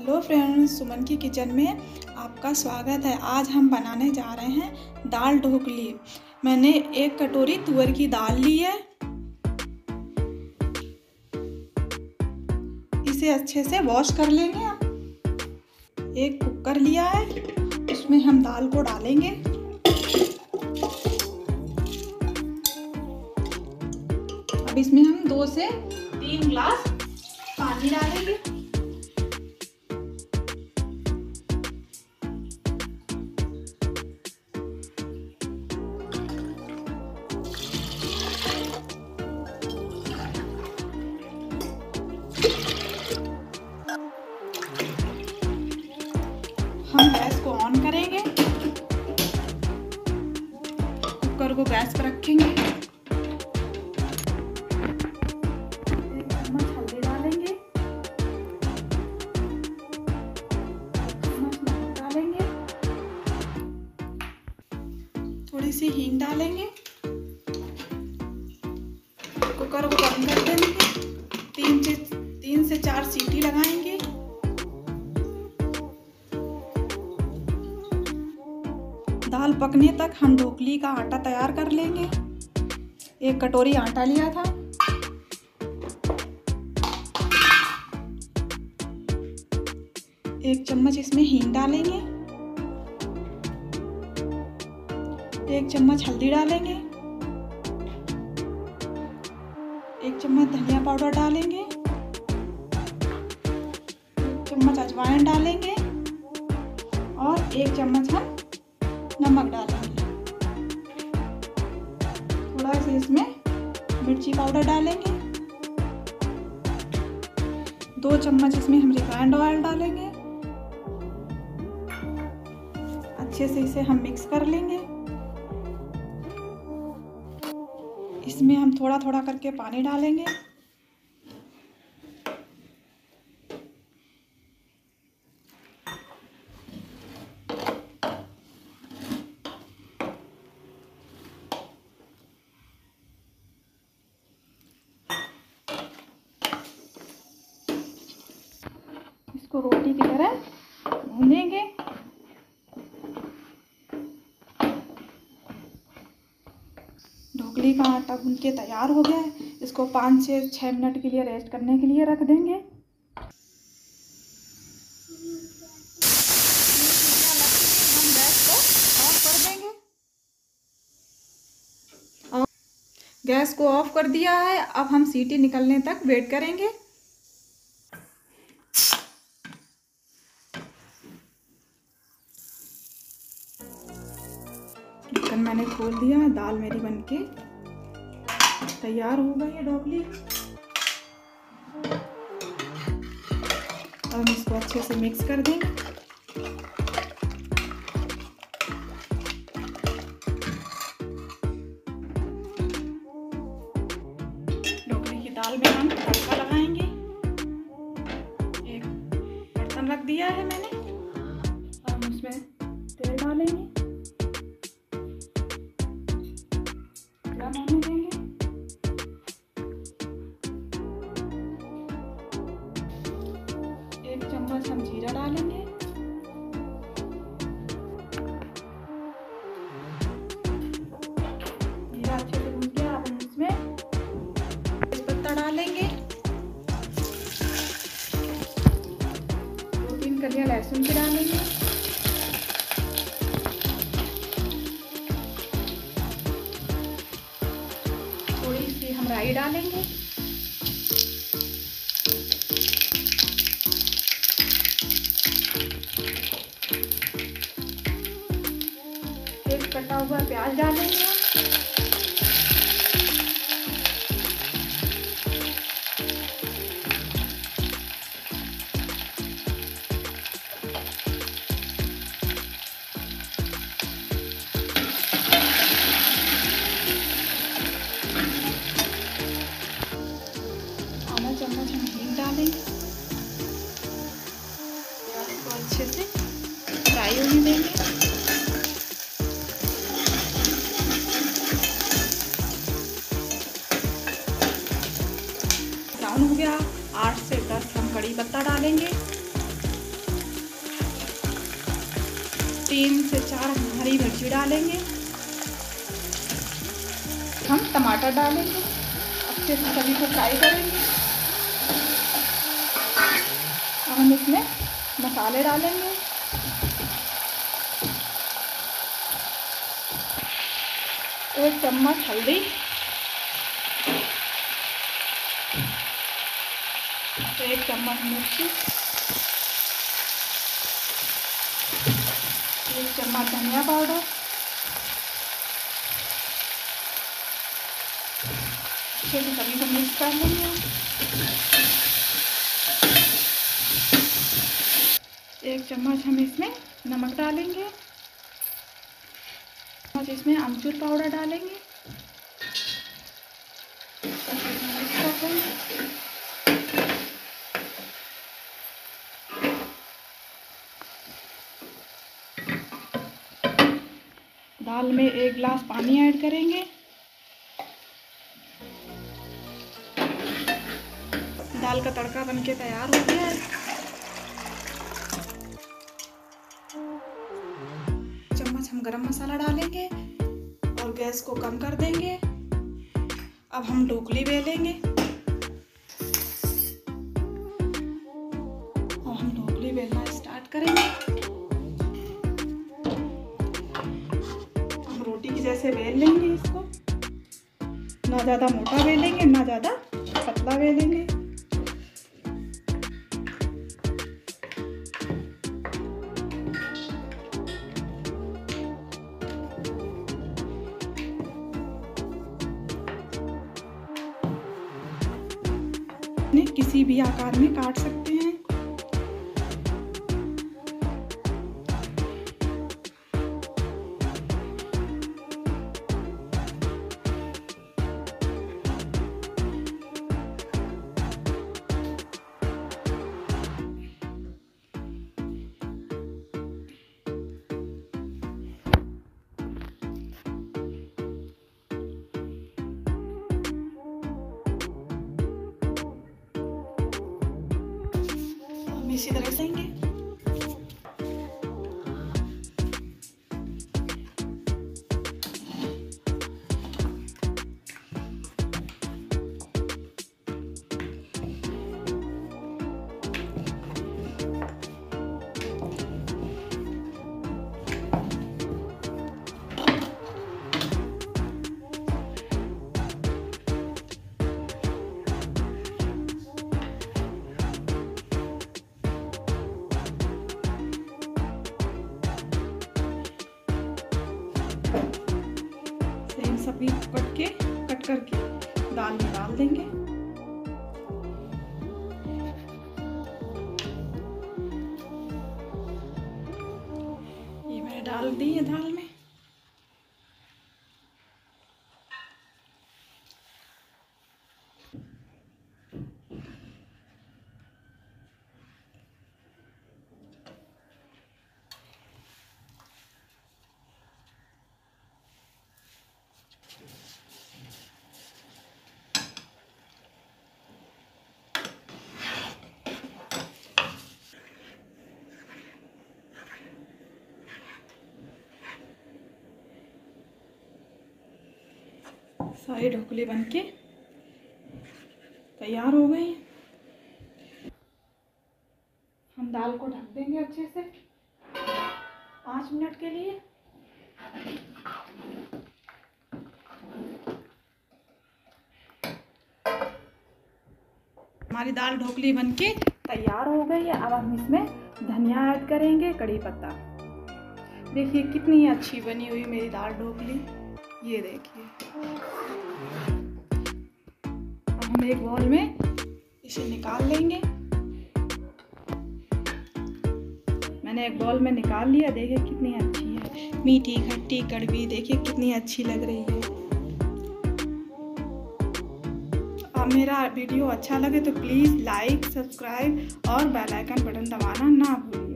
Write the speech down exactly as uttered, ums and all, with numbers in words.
Hello friends, सुमन की kitchen में आपका स्वागत है। आज हम बनाने जा रहे हैं दाल ढोकली। मैंने एक कटोरी तुअर की दाल ली है। इसे अच्छे से वॉश कर लेंगे। एक कुकर लिया है, उसमें हम दाल को डालेंगे। अब इसमें हम दो से तीन ग्लास पानी डालेंगे। हम गैस को ऑन करेंगे, कुकर को गैस पर रखेंगे। एक चम्मच हल्दी डालेंगे, चम्मच नमक डालेंगे, थोड़ी सी हींग डालेंगे। कुकर को बंद कर देंगे। तीन से तीन से चार सीटी लगाएंगे। दाल पकने तक हम ढोकली का आटा तैयार कर लेंगे। एक कटोरी आटा लिया था। एक चम्मच इसमें हींग डालेंगे। एक चम्मच हल्दी डालेंगे। एक चम्मच धनिया पाउडर डालेंगे। एक चम्मच अजवाइन डालेंगे और एक चम्मच हम नमक डालेंगे। थोड़ा सा इसमें मिर्ची पाउडर डालेंगे। दो चम्मच इसमें हम रिफाइंड ऑयल डालेंगे। अच्छे से इसे हम मिक्स कर लेंगे। इसमें हम थोड़ा थोड़ा करके पानी डालेंगे। इसको रोटी की तरह भूनेंगे। ढोकली का आटा भून के तैयार हो गया है। इसको पाँच से छः मिनट के लिए रेस्ट करने के लिए रख देंगे। हम गैस को ऑफ कर देंगे। गैस को ऑफ कर दिया है। अब हम सीटी निकलने तक वेट करेंगे। ढक्कन मैंने खोल दिया। दाल मेरी बनके तैयार हो गई है ढोकली। अब हम इसको अच्छे से मिक्स कर देंगे। ढोकली की दाल में हम तड़का लगाएंगे। एक बर्तन रख दिया है मैंने। अब हम उसमें तेल डालेंगे। होने देंगे। एक चम्मच हम जीरा डालेंगे। जीरा अच्छे से भून गया। अब हम इसमें तेजपत्ता डालेंगे। दो तीन कलियां लहसुन की डालेंगे। हम राई डालेंगे। एक कटा हुआ प्याज डालेंगे। चम्मच हम हींग डालेंगे। प्याज को अच्छे से फ्राई होने देंगे। ब्राउन हो गया। आठ से दस हम कड़ी पत्ता डालेंगे। तीन से चार हरी मिर्ची डालेंगे। हम टमाटर डालेंगे, अच्छे से सभी को फ्राई करेंगे। अब हम इसमें मसाले डालेंगे। एक चम्मच हल्दी, एक चम्मच मिर्ची, एक चम्मच धनिया पाउडर, अच्छे से सभी को मिक्स कर लेंगे। एक चम्मच हम इसमें नमक डालेंगे, चम्मच इसमें अमचूर पाउडर डालेंगे। दाल में एक गिलास पानी ऐड करेंगे। दाल का तड़का बनके तैयार हो गया है। चम्मच हम गरम मसाला डालेंगे और गैस को कम कर देंगे। अब हम ढोकली बेलेंगे और हम ढोकली बेलना स्टार्ट करेंगे। हम रोटी की जैसे बेल लेंगे इसको, ना ज़्यादा मोटा बेलेंगे ना ज़्यादा पतला बेलेंगे। किसी भी आकार में काट सकते हैं। इसी तरह देंगे। सभी कट के कट करके दाल में डाल देंगे। ये मैंने डाल दी है दाल में। सारी ढोकली बनके तैयार हो गई। हम दाल को ढक देंगे अच्छे से पाँच मिनट के लिए। हमारी दाल ढोकली बनके तैयार हो गई है। अब हम इसमें धनिया ऐड करेंगे, कड़ी पत्ता। देखिए कितनी अच्छी बनी हुई मेरी दाल ढोकली, ये देखिए। अब हम एक बाउल में इसे निकाल लेंगे। मैंने एक बाउल में निकाल लिया। देखिए कितनी अच्छी है, मीठी खट्टी कड़वी, देखिए कितनी अच्छी लग रही है। अब मेरा वीडियो अच्छा लगे तो प्लीज़ लाइक, सब्सक्राइब और बेल आइकन बटन दबाना ना भूलिए।